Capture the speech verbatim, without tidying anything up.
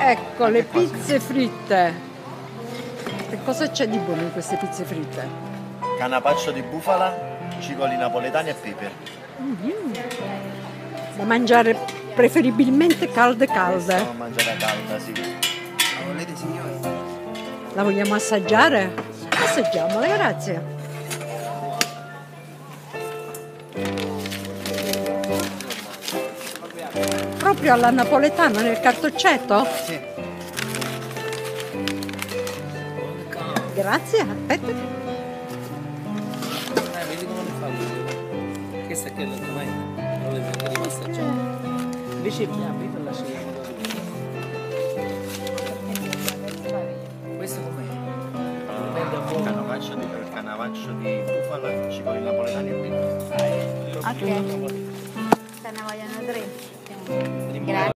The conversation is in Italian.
Ecco, le pizze fritte. Che cosa c'è di buono in queste pizze fritte? Canapaccio di bufala, cicoli napoletani e pepe. Mm-hmm. Da mangiare preferibilmente calde calde. Possiamo mangiare calda, sì. La volete, signori? La vogliamo assaggiare? Assaggiamola, grazie. Proprio alla napoletana nel cartoccetto? Sì. Grazie, aspetta. Eh, vedi come lo fa lui. Questa è quella domani. Non le devo assaggiare. Invece il piano, io la scelgo. Questo com'è? Canapaccio di, canapaccio di bufala, cicoli napoletani e pepe. Ok. Se ne vogliono tre. Grazie.